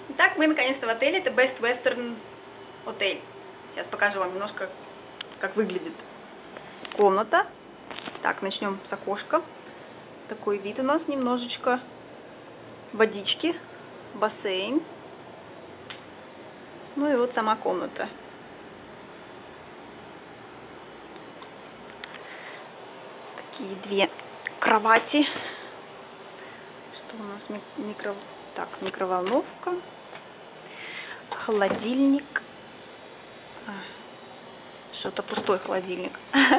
Итак, мы наконец-то в отеле. Это Best Western отель. Сейчас покажу вам немножко, как выглядит комната. Так, начнем с окошка. Такой вид у нас немножечко. Водички, бассейн. Ну и вот сама комната. Такие две кровати. Что у нас? Микроволновка. Холодильник. Что-то пустой холодильник.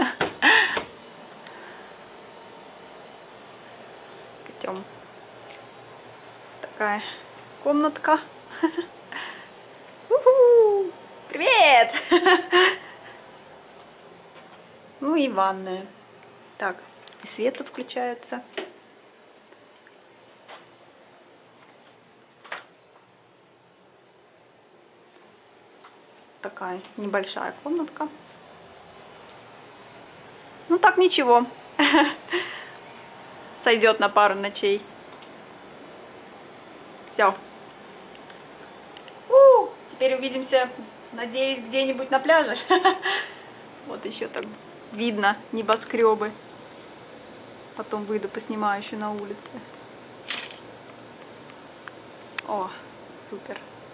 Идем. Такая комнатка. Привет! Ну и ванная. Так, и свет тут включается. Такая небольшая комнатка. Ну так ничего. Сойдет на пару ночей. Все. Теперь увидимся, надеюсь, где-нибудь на пляже. Вот еще там видно небоскребы. Потом выйду, поснимаю еще на улице. О, супер.